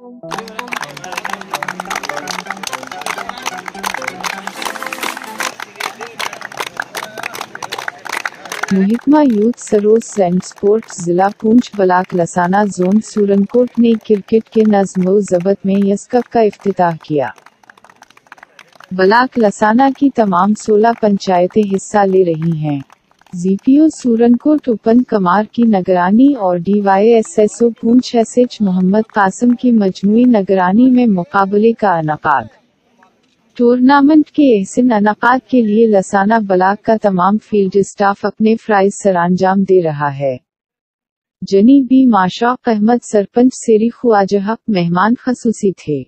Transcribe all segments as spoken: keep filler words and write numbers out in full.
मुहिकमा youth services and sports जिला पूंछ बलाक लसाना zone Surankote ने क्रिकेट के नज़्म ज़ब्त में यस कप का इफ्तिताह किया। बलाक लसाना की तमाम सोलह पंचायतें हिस्सा ले रही हैं। जीपीओ सूरनकोट उपन कमार की निगरानी और डीवाईएसएसओ पूंछ एसएच मोहम्मद कासिम की मजमूई निगरानी में मुकाबले का इनेकाद। टूर्नामेंट के एहसन इनेकाद के लिए लसाना बलाक का तमाम फील्ड स्टाफ अपने फ़राइज़ सरअंजाम दे रहा है। जनी बी माशौक अहमद सरपंच सेरी ख्वाजा मेहमान खसूसी थे।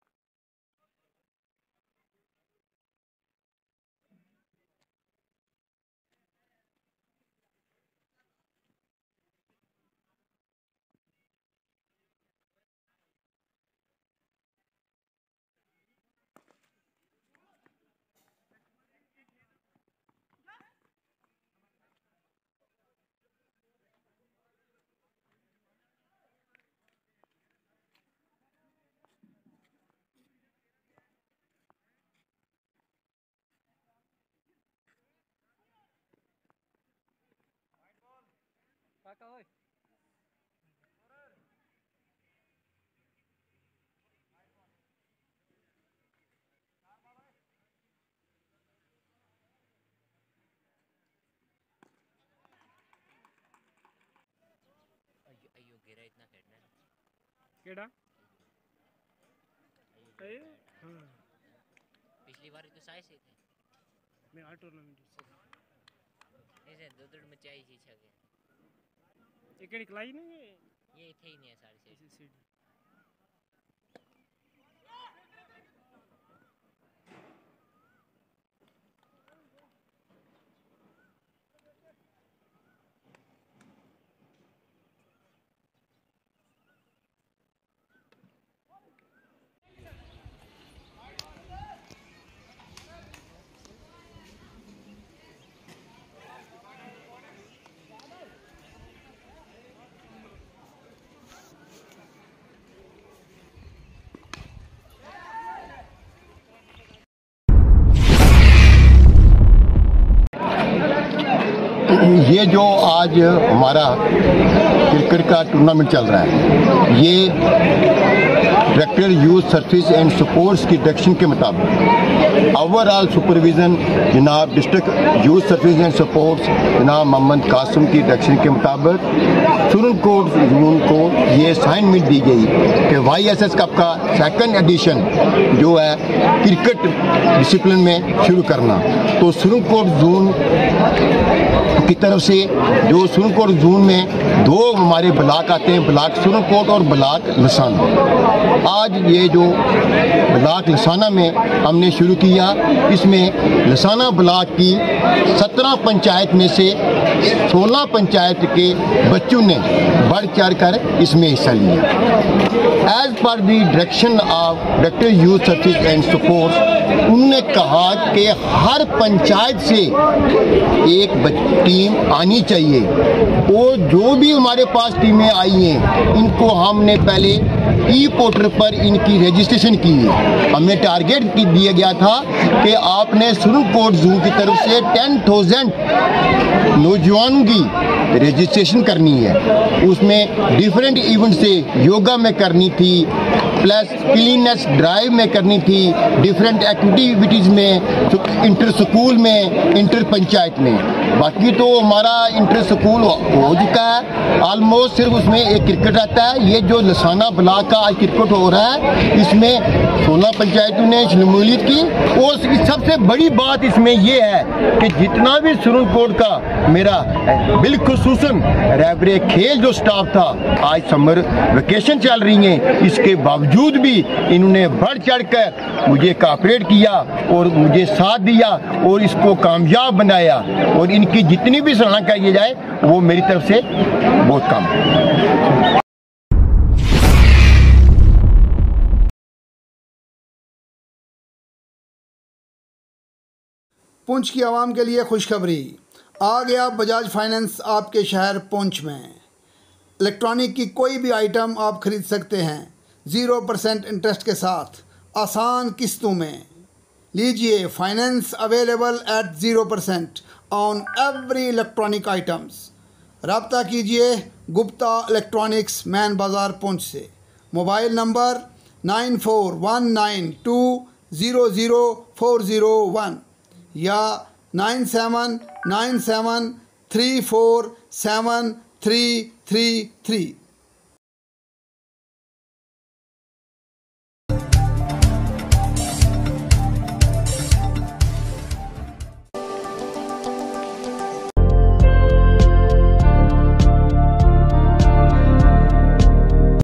केड़ा ए हां पिछली बार तो साइज से थे मैं आठ टूर्नामेंट ऐसे दो दो मचाई थी छगे एक एक लाई नहीं ये थे ही नहीं सारी से ये जो आज हमारा क्रिकेट का टूर्नामेंट चल रहा है, ये director youth service and sports की डायरेक्शन के मुताबिक ओवरऑल सुपरविजन जनाब district youth service and sports जनाब मोहम्मद कासिम की डायरेक्शन के मुताबिक सूरनकोट जोन को ये असाइनमेंट दी गई कि वाई एस एस कप का सेकंड एडिशन जो है क्रिकेट डिसिप्लिन में शुरू करना। तो सूरनकोट जोन की तरफ से जो सूरनकोट जोन में दो हमारे ब्लॉक आते हैं, ब्लॉक सूरनकोट और ब्लॉक लसाना। आज ये जो ब्लॉक लसाना में हमने शुरू किया, इसमें लसाना ब्लॉक की सत्रह पंचायत में से सोलह पंचायत के बच्चों ने बढ़ चढ़ कर इसमें हिस्सा लिया। As per the direction of director youth service and sports, उन्होंने कहा कि हर पंचायत से एक टीम आनी चाहिए और जो भी हमारे पास टीमें आई हैं इनको हमने पहले ई पोर्टल पर इनकी रजिस्ट्रेशन की है। हमें टारगेट दिया गया था कि आपने सूरनकोट जोन की तरफ से टेन थाउजेंड नौजवानों की रजिस्ट्रेशन करनी है। उसमें डिफरेंट इवेंट से योगा में करनी थी, प्लस क्लीननेस ड्राइव में करनी थी, डिफरेंट एक्टिविटीज़ में, इंटर स्कूल में, इंटर पंचायत में। बाकी तो हमारा इंटर स्कूल हो चुका है ऑलमोस्ट, सिर्फ उसमें एक क्रिकेट रहता है। ये जो लसाना ब्लॉक का आज क्रिकेट हो रहा है, इसमें सोलह पंचायतों ने शमूलियत की। और सबसे बड़ी बात इसमें ये है कि जितना भी सूरनकोट का मेरा बिलखुसूसन रहबरे खेल जो स्टाफ था, आज समर वेकेशन चल रही है, इसके बावजूद भी इन्होंने बढ़ चढ़ कर मुझे कोऑपरेट किया और मुझे साथ दिया और इसको कामयाब बनाया। और इनकी जितनी भी सराहना की जाए वो मेरी तरफ से बहुत कम है। पुंछ की आवाम के लिए खुशखबरी आ गया। बजाज फाइनेंस आपके शहर पुंछ में इलेक्ट्रॉनिक की कोई भी आइटम आप खरीद सकते हैं। ज़ीरो परसेंट इंटरेस्ट के साथ आसान किस्तों में। लीजिए finance available at zero percent on every electronic items. रब्ता कीजिए गुप्ता इलेक्ट्रॉनिक्स मैन बाज़ार पुंछ से। Mobile number nine four one nine two zero zero four zero one या nine seven nine seven three four seven three three three.